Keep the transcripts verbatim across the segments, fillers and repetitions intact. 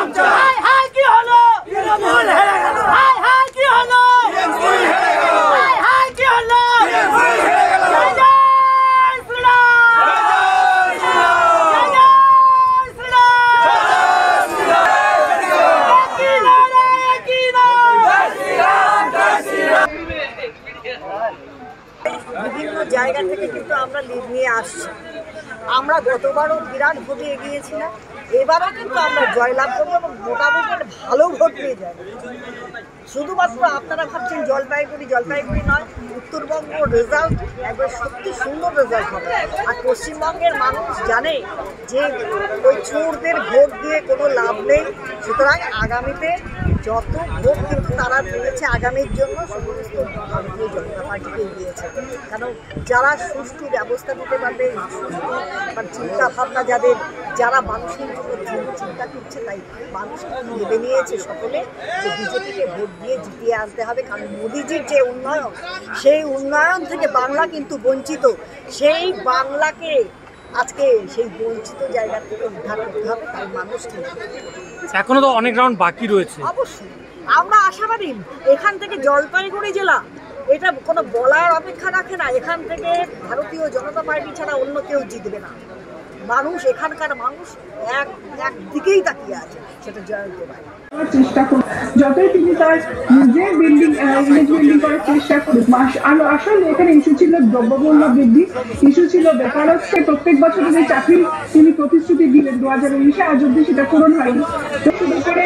বিভিন্ন জায়গা থেকে কিন্তু আমরা লিড নিয়ে আসছি। আমরা গতবারও বিরাট ভোটে এগিয়েছিলাম, এবারও কিন্তু আমরা জয়লাভ করবো এবং মোটামুটি ভালো ভোট পেয়ে যাবো। শুধুমাত্র আপনারা ভাবছেন জলপাইগুড়ি জলপাইগুড়ি নয়, উত্তরবঙ্গ রেজাল্ট একবার সত্যি সুন্দর রেজাল্ট হবে। আর পশ্চিমবঙ্গের মানুষ জানে যে ওই চোরদের ভোট দিয়ে কোনো লাভ নেই। সুতরাং আগামীতে যত ভোট কিন্তু তারা পেয়েছে আগামীর জন্য সমস্ত ভারতীয় জনতা পার্টিকে দিয়েছে। কারণ যারা সুষ্ঠু ব্যবস্থা নিতে পারবে, সুষ্ঠু বা চিন্তা ভাবনা যাদের, যারা মানুষের জন্য চিন্তা করছে, তাই মানুষ ভেবে নিয়েছে সকলে যে বিজেপিকে ভোট দিয়ে জিতিয়ে আসতে হবে। কারণ মোদিজির যে উন্নয়ন, সেই উন্নয়ন থেকে বাংলা কিন্তু বঞ্চিত। সেই বাংলাকে আজকে সেই বঞ্চিত জায়গা থেকে উদ্ধার করতে হবে, তাই মানুষ এখনো তো অনেক রাউন্ড বাকি রয়েছে। অবশ্যই আমরা আশাবাদী। এখান থেকে জলপাইগুড়ি জেলা এটা কোনো বলার অপেক্ষা রাখে না। এখান থেকে ভারতীয় জনতা পার্টি ছাড়া অন্য কেউ জিতবে না। মানুষ, এখানকার মানুষ এক একদিকেই তাকিয়ে আছে, সেটা জয়ন্ত রায়। চেষ্টা করুন যতই তিনি তার নিজের বিল্ডিং ইমেজ বিল্ডিং করার চেষ্টা করুক। আসলে এখানে ইস্যু ছিল দ্রব্যমূল্য বৃদ্ধি, ইস্যু ছিল বেকারত্বে। প্রত্যেক বছর যে চাকরি তিনি প্রতিশ্রুতি দিলেন দু হাজার উনিশে, আজ অব্দি সেটা পূরণ হয়নি। শুরু করে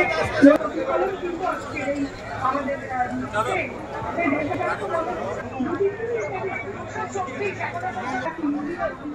আমাদের